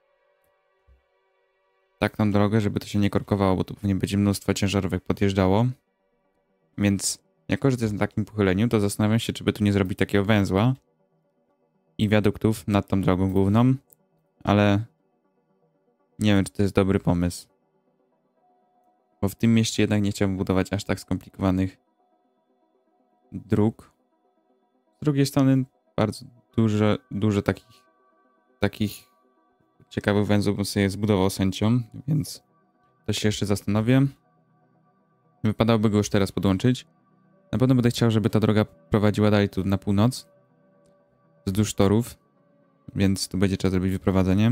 taką drogę, żeby to się nie korkowało, bo tu pewnie będzie mnóstwo ciężarówek podjeżdżało. Więc jako, że to jest na takim pochyleniu, to zastanawiam się, czy by tu nie zrobić takiego węzła i wiaduktów nad tą drogą główną, ale nie wiem, czy to jest dobry pomysł. Bo w tym mieście jednak nie chciałbym budować aż tak skomplikowanych dróg. Z drugiej strony bardzo dużo, dużo takich, takich ciekawych węzłów bym sobie zbudował sędzią, więc to się jeszcze zastanowię. Wypadałoby go już teraz podłączyć. Na pewno będę chciał, żeby ta droga prowadziła dalej tu na północ. Wzdłuż torów. Więc tu będzie trzeba zrobić wyprowadzenie.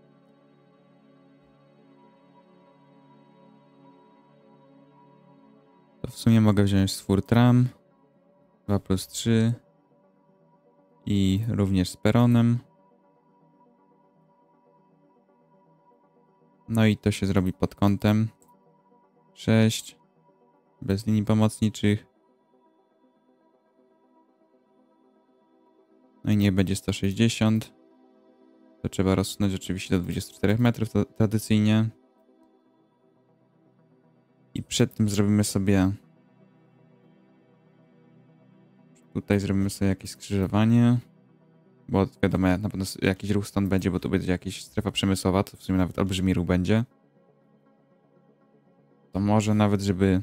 To w sumie mogę wziąć swór tram. dwa plus trzy. I również z peronem. No i to się zrobi pod kątem sześć. Bez linii pomocniczych. No i niech będzie sto sześćdziesiąt. To trzeba rozsunąć oczywiście do dwudziestu czterech metrów to tradycyjnie. I przed tym zrobimy sobie... Tutaj zrobimy sobie jakieś skrzyżowanie. Bo wiadomo, na pewno jakiś ruch stąd będzie, bo tu będzie jakaś strefa przemysłowa. To w sumie nawet olbrzymi ruch będzie. To może nawet, żeby...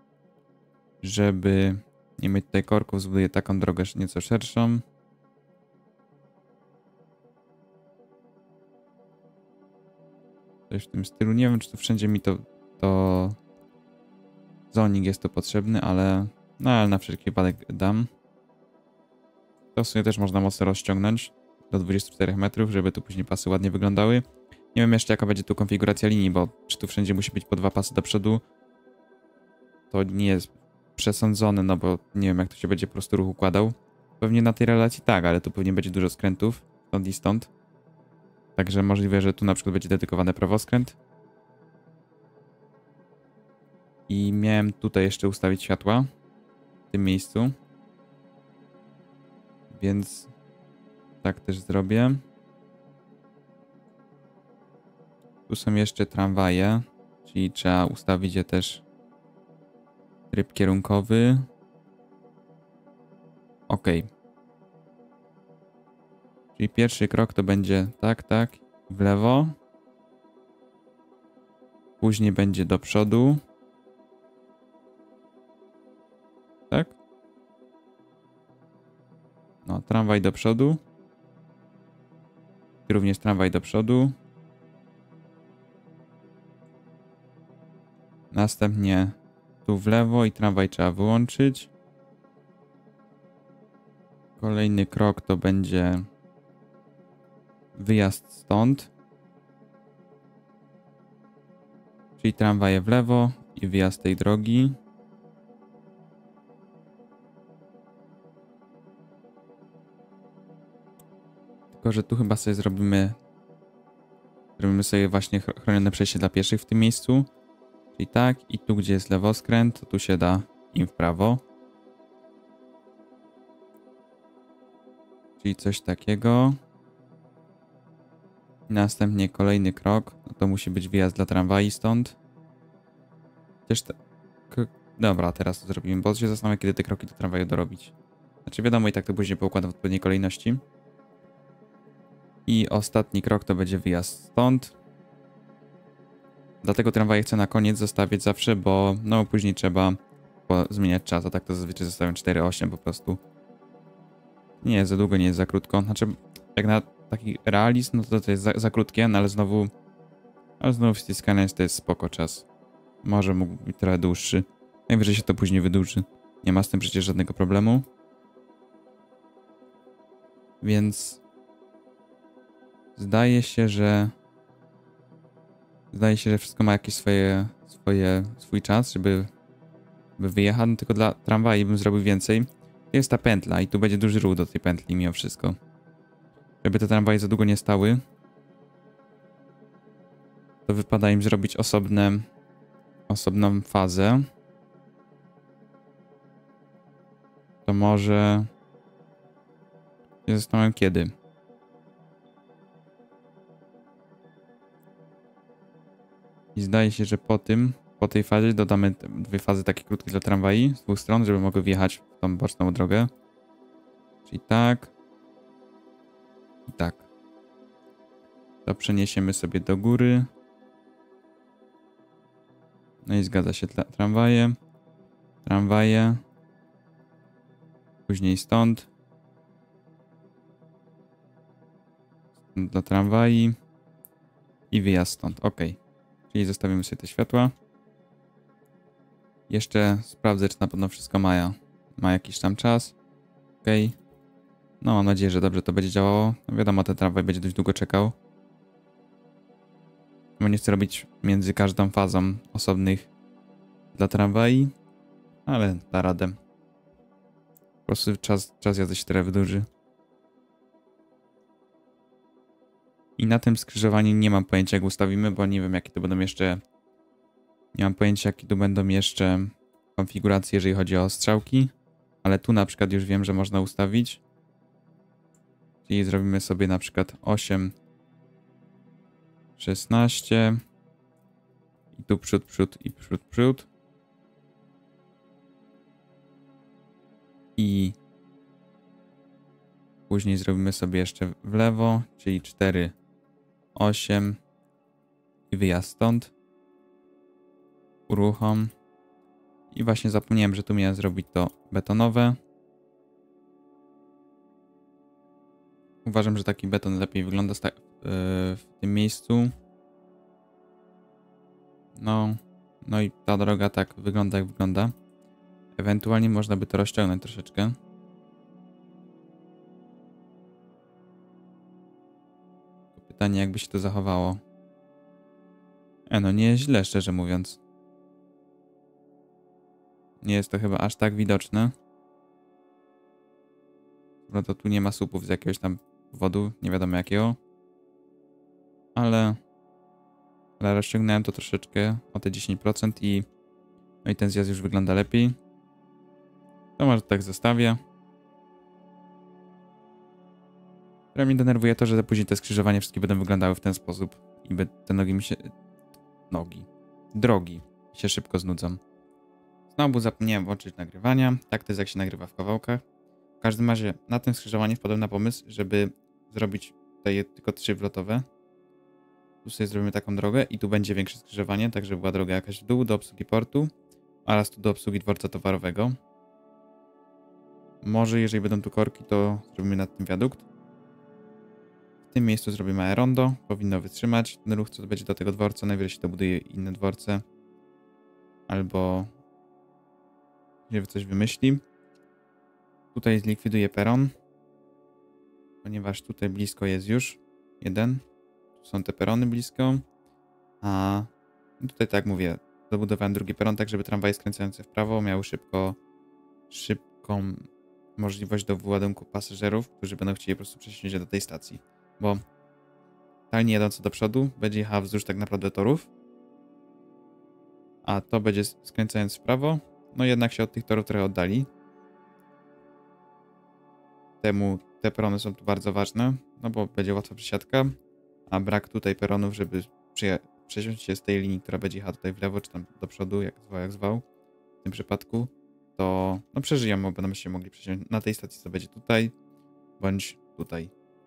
Żeby nie mieć tutaj korków, zbuduję taką drogę nieco szerszą. Coś w tym stylu. Nie wiem, czy tu wszędzie mi to, to zoning jest to potrzebny, ale no ale na wszelki wypadek dam. To w sumie też można mocno rozciągnąć do dwudziestu czterech metrów, żeby tu później pasy ładnie wyglądały. Nie wiem jeszcze, jaka będzie tu konfiguracja linii, bo czy tu wszędzie musi być po dwa pasy do przodu, to nie jest przesądzone, no bo nie wiem, jak to się będzie po prostu ruch układał. Pewnie na tej relacji tak, ale tu pewnie będzie dużo skrętów stąd i stąd. Także możliwe, że tu na przykład będzie dedykowany prawoskręt. I miałem tutaj jeszcze ustawić światła w tym miejscu. Więc tak też zrobię. Tu są jeszcze tramwaje, czyli trzeba ustawić je też tryb kierunkowy. Ok. Czyli pierwszy krok to będzie tak, tak, w lewo. Później będzie do przodu. Tak? No, tramwaj do przodu. I również tramwaj do przodu. Następnie tu w lewo i tramwaj trzeba wyłączyć. Kolejny krok to będzie wyjazd stąd. Czyli tramwaje w lewo i wyjazd tej drogi. Tylko że tu chyba sobie zrobimy zrobimy sobie właśnie chronione przejście dla pieszych w tym miejscu. Czyli tak, i tu gdzie jest lewoskręt, to tu się da im w prawo. Czyli coś takiego. Następnie kolejny krok, no to musi być wyjazd dla tramwaj stąd. Też te... Dobra, teraz to zrobimy, bo się zastanawiam, kiedy te kroki do tramwaju dorobić. Znaczy wiadomo, i tak to później poukładam w odpowiedniej kolejności. I ostatni krok to będzie wyjazd stąd. Dlatego tramwaje chcę na koniec zostawić zawsze, bo no później trzeba zmieniać czas, a tak to zazwyczaj zostawiam cztery osiem po prostu. Nie jest za długo, nie jest za krótko. Znaczy, jak na taki realizm, no to to jest za, za krótkie, no ale znowu ale znowu w City Skylines to jest spoko czas. Może mógł być trochę dłuższy. Najwyżej się to później wydłuży. Nie ma z tym przecież żadnego problemu. Więc zdaje się, że zdaje się, że wszystko ma jakieś swoje, swoje swój czas, żeby, żeby wyjechać. No tylko dla tramwaju bym zrobił więcej. Jest ta pętla i tu będzie duży ruch do tej pętli mimo wszystko. Żeby te tramwaje za długo nie stały, to wypada im zrobić osobne, osobną fazę. To może... się zastanawiam kiedy. I zdaje się, że po tym, po tej fazie dodamy dwie fazy takie krótkie dla tramwaj z dwóch stron, żeby mogły wjechać w tą boczną drogę. Czyli tak. I tak. To przeniesiemy sobie do góry. No i zgadza się tramwaje. Tramwaje. Później stąd. Stąd dla tramwaj. I wyjazd stąd. Ok. Czyli zostawimy sobie te światła. Jeszcze sprawdzę, czy na pewno wszystko ma, ma jakiś tam czas. Ok. No mam nadzieję, że dobrze to będzie działało. No wiadomo, ten tramwaj będzie dość długo czekał. Bo nie chcę robić między każdą fazą osobnych dla tramwaj, ale da radę. Po prostu czas, czas jazdy się trochę wydłuży. I na tym skrzyżowaniu nie mam pojęcia, jak ustawimy, bo nie wiem, jakie to będą jeszcze... Nie mam pojęcia, jakie tu będą jeszcze konfiguracje, jeżeli chodzi o strzałki. Ale tu na przykład już wiem, że można ustawić. Czyli zrobimy sobie na przykład osiem, szesnaście. I tu przód, przód i przód, przód. I później zrobimy sobie jeszcze w lewo, czyli cztery, osiem. I wyjazd stąd. Uruchom. I właśnie zapomniałem, że tu miałem zrobić to betonowe. Uważam, że taki beton lepiej wygląda w tym miejscu. No, no i ta droga tak wygląda, jak wygląda. Ewentualnie można by to rozciągnąć troszeczkę. Pytanie, jakby się to zachowało. E, no nie jest źle, szczerze mówiąc. Nie jest to chyba aż tak widoczne. No to tu nie ma słupów z jakiegoś tam powodu, nie wiadomo jakiego. Ale... Ale rozciągnąłem to troszeczkę o te dziesięć procent i... No i ten zjazd już wygląda lepiej. To może tak zostawię. Które mnie denerwuje to, że później te skrzyżowania wszystkie będą wyglądały w ten sposób. I by te nogi mi się... Nogi. Drogi mi się szybko znudzą. Znowu zapomniałem włączyć nagrywania. Tak to jest, jak się nagrywa w kawałkach. W każdym razie na tym skrzyżowaniu wpadłem na pomysł, żeby zrobić tutaj tylko trzy wlotowe. Tu sobie zrobimy taką drogę i tu będzie większe skrzyżowanie, tak żeby była droga jakaś w dół do obsługi portu oraz tu do obsługi dworca towarowego. Może jeżeli będą tu korki, to zrobimy nad tym wiadukt. W tym miejscu zrobimy aerondo. Powinno wytrzymać ten ruch, co będzie do tego dworca. Najwyżej się dobuduje inne dworce. Albo jeżeli coś wymyśli. Tutaj zlikwiduję peron. Ponieważ tutaj blisko jest już jeden. Tu są te perony blisko. A tutaj, tak jak mówię, dobudowałem drugi peron, tak żeby tramwaje skręcające w prawo miały szybko, szybką możliwość do wyładunku pasażerów, którzy będą chcieli po prostu przesiąść się do tej stacji. Bo ta linia jadąca do przodu będzie jechała wzdłuż tak naprawdę torów, a to będzie skręcając w prawo, no jednak się od tych torów trochę oddali. Temu te perony są tu bardzo ważne, no bo będzie łatwa przesiadka, a brak tutaj peronów, żeby przesiąść się z tej linii, która będzie jechała tutaj w lewo, czy tam do przodu, jak zwał, jak zwał, w tym przypadku, to no przeżyjemy, bo będą się mogli przesiąść na tej stacji, co będzie tutaj, bądź tutaj.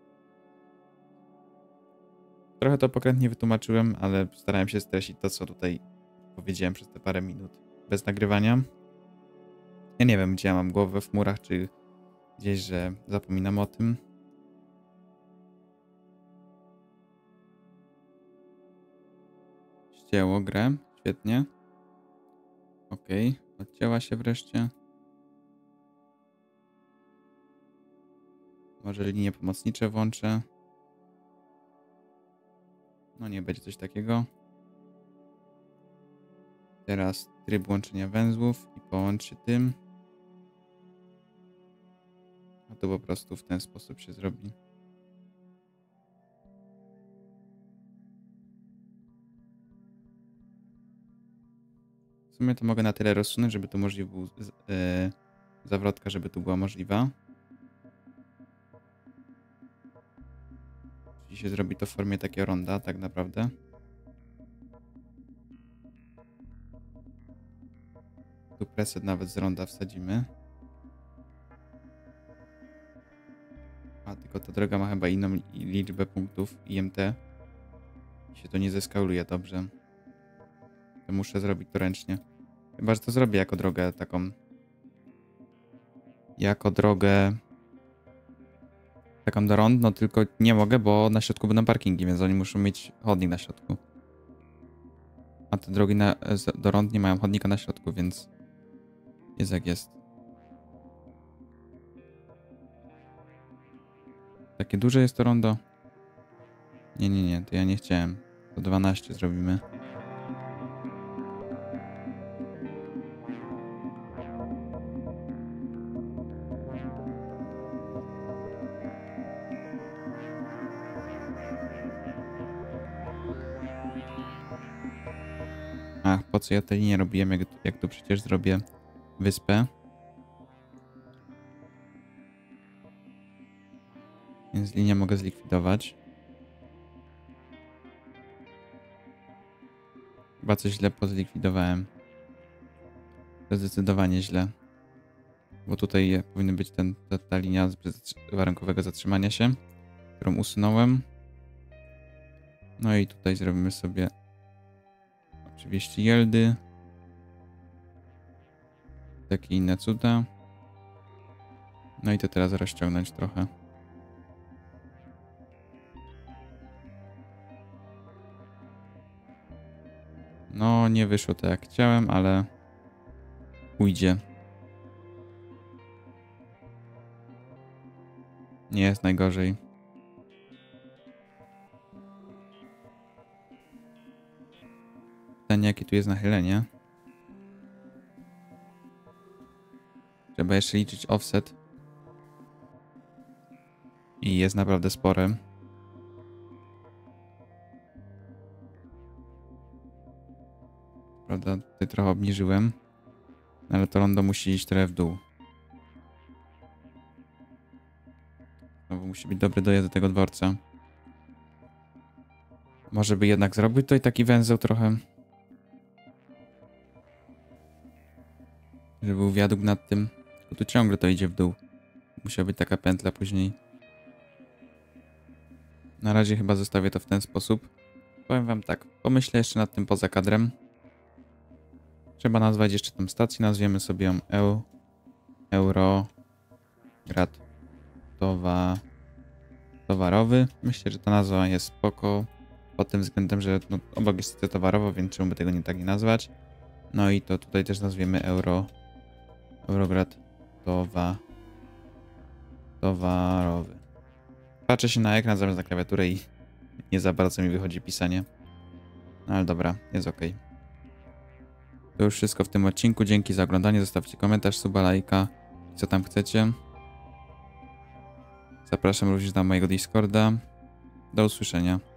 Trochę to pokrętnie wytłumaczyłem, ale starałem się streścić to, co tutaj powiedziałem przez te parę minut bez nagrywania. Ja nie wiem, gdzie ja mam głowę w murach, czy gdzieś, że zapominam o tym. Ścięło grę, świetnie. Ok, odcięła się wreszcie. Może linie pomocnicze włączę. No nie będzie coś takiego. Teraz tryb łączenia węzłów i połącz się tym. A to po prostu w ten sposób się zrobi. W sumie to mogę na tyle rozsunąć, żeby tu możliwy był yy, zawrotka, żeby tu była możliwa. Czyli się zrobi to w formie takiego ronda, tak naprawdę. Tu preset nawet z ronda wsadzimy. A tylko ta droga ma chyba inną liczbę punktów I M T. I się to nie zeskaluje dobrze. To muszę zrobić to ręcznie. Chyba że to zrobię jako drogę taką. Jako drogę Czekam do rond, no tylko nie mogę, bo na środku będą parkingi, więc oni muszą mieć chodnik na środku. A te drogi na, do rond nie mają chodnika na środku, więc jest jak jest. Takie duże jest to rondo? Nie, nie, nie, to ja nie chciałem. To dwanaście zrobimy. Ach, po co ja tej linię robiłem, jak, jak tu przecież zrobię wyspę. Więc linię mogę zlikwidować. Chyba coś źle pozlikwidowałem. To zdecydowanie źle. Bo tutaj powinna być ten, ta, ta linia bez warunkowego zatrzymania się, którą usunąłem. No i tutaj zrobimy sobie oczywiście yieldy. Takie inne cuda. No i to teraz rozciągnąć trochę. No, nie wyszło tak jak chciałem, ale ujdzie. Nie jest najgorzej. Pytanie, jakie tu jest nachylenie. Trzeba jeszcze liczyć offset. I jest naprawdę spore. Prawda, tutaj trochę obniżyłem. Ale to rondo musi iść trochę w dół. Znowu musi być dobry dojazd do tego dworca. Może by jednak zrobił tutaj taki węzeł trochę. Żeby był wiadukt nad tym. Bo tu ciągle to idzie w dół. Musiała być taka pętla później. Na razie chyba zostawię to w ten sposób. Powiem wam tak. Pomyślę jeszcze nad tym poza kadrem. Trzeba nazwać jeszcze tą stację. Nazwiemy sobie ją Eu, Eurograd Towa, Towarowy. Myślę, że ta nazwa jest spoko. Pod tym względem, że no, obok jest stacja towarowa, więc czemu by tego nie tak nie nazwać. No i to tutaj też nazwiemy Euro, Eurograd Towa, Towarowy. Patrzę się na ekran zamiast na klawiaturę i nie za bardzo mi wychodzi pisanie. No ale dobra, jest ok. To już wszystko w tym odcinku. Dzięki za oglądanie. Zostawcie komentarz, suba, lajka, co tam chcecie. Zapraszam również na mojego Discorda. Do usłyszenia.